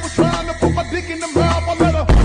was trying to put my dick in the mouth. I let her